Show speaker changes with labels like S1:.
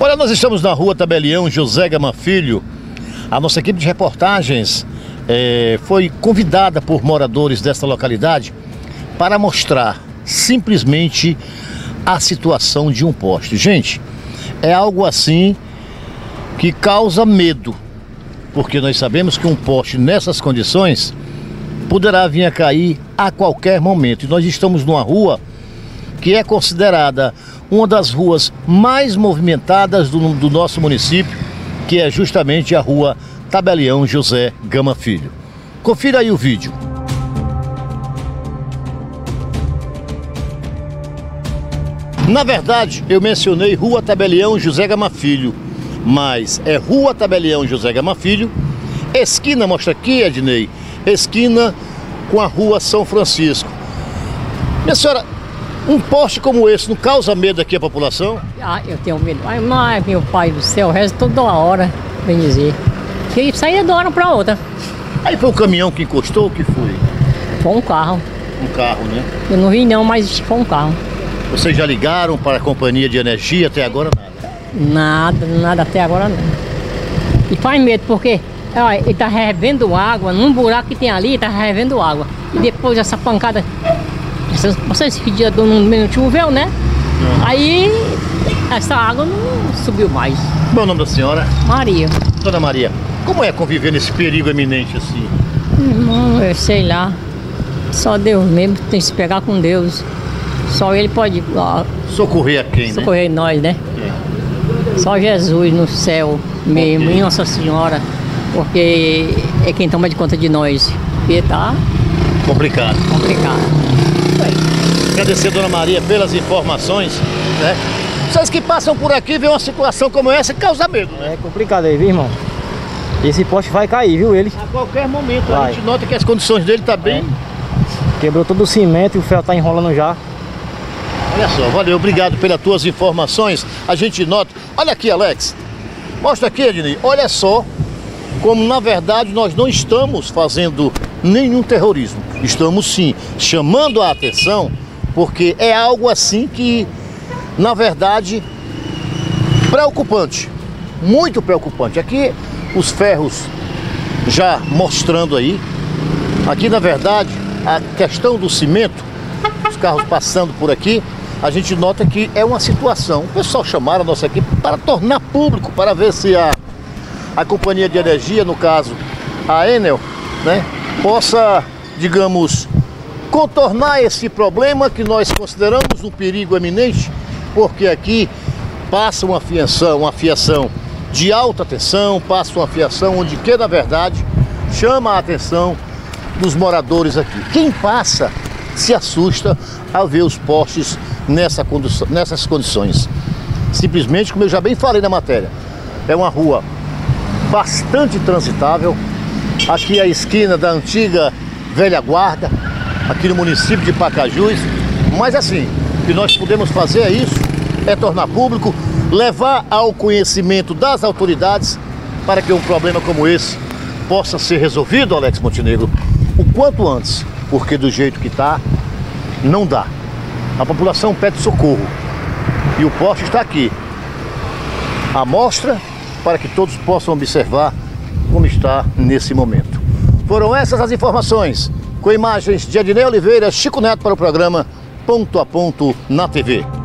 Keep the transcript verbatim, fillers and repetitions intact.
S1: Olha, nós estamos na rua Tabelião José Gama Filho. A nossa equipe de reportagens é, foi convidada por moradores desta localidade para mostrar simplesmente a situação de um poste. Gente, é algo assim que causa medo, porque nós sabemos que um poste nessas condições poderá vir a cair a qualquer momento. E nós estamos numa rua que é considerada uma das ruas mais movimentadas do, do nosso município, que é justamente a rua Tabelião José Gama Filho. Confira aí o vídeo. Na verdade, eu mencionei Rua Tabelião José Gama Filho, mas é Rua Tabelião José Gama Filho, esquina, mostra aqui, Ednei, esquina com a Rua São Francisco. Minha senhora, um poste como esse não causa medo aqui à população?
S2: Ah, eu tenho medo. Ai, mas, meu pai do céu, o resto toda hora, bem dizer. Que isso aí é de uma hora para outra.
S1: Aí foi o caminhão que encostou, o que foi?
S2: Foi um carro.
S1: Um carro, né?
S2: Eu não vi não, mas foi um carro.
S1: Vocês já ligaram para a companhia de energia? Até agora nada?
S2: Nada, nada até agora não. E faz medo porque olha, ele tá revendo água, num buraco que tem ali, tá revendo água. E depois essa pancada, vocês que dia do minuto choveu, né? Não. Aí essa água não subiu mais.
S1: Qual é o nome da senhora?
S2: Maria.
S1: Dona Maria, como é conviver nesse perigo eminente assim?
S2: Irmão, eu sei lá. Só Deus mesmo tem que se pegar com Deus. Só Ele pode ó,
S1: socorrer a quem,
S2: socorrer
S1: né?
S2: nós, né? É. Só Jesus no céu mesmo, okay. E Nossa Senhora, porque é quem toma de conta de nós. Porque tá
S1: complicado.
S2: Complicado.
S1: Bem, agradecer a Dona Maria pelas informações, né? Vocês que passam por aqui veem uma situação como essa causa medo, né?
S3: É complicado aí, viu, irmão? Esse poste vai cair, viu, ele?
S1: A qualquer momento,
S3: vai.
S1: A gente nota que as condições dele tá bem...
S3: É. Quebrou todo o cimento e o ferro tá enrolando já.
S1: Olha só, valeu, obrigado pelas tuas informações. A gente nota... Olha aqui, Alex. Mostra aqui, Ednei. Olha só como, na verdade, nós não estamos fazendo nenhum terrorismo. Estamos, sim, chamando a atenção, porque é algo assim que, na verdade, preocupante. Muito preocupante. Aqui, os ferros já mostrando aí. Aqui, na verdade, a questão do cimento, os carros passando por aqui, a gente nota que é uma situação. O pessoal chamaram a nossa equipe para tornar público, para ver se a, a companhia de energia, no caso a Enel, né, possa, digamos, contornar esse problema que nós consideramos um perigo eminente, porque aqui passa uma fiação, uma fiação de alta tensão, passa uma fiação onde que, na verdade, chama a atenção dos moradores aqui. Quem passa se assusta ao ver os postes nessa condição, nessas condições. Simplesmente, como eu já bem falei na matéria, é uma rua bastante transitável. Aqui é a esquina da antiga Velha Guarda, aqui no município de Pacajus. Mas assim, o que nós podemos fazer é isso, é tornar público, levar ao conhecimento das autoridades para que um problema como esse possa ser resolvido, Alex Montenegro, o quanto antes, porque do jeito que está, não dá. A população pede socorro e o poste está aqui. A mostra para que todos possam observar como está nesse momento. Foram essas as informações, com imagens de Ednei Oliveira, Chico Neto para o programa Ponto a Ponto na T V.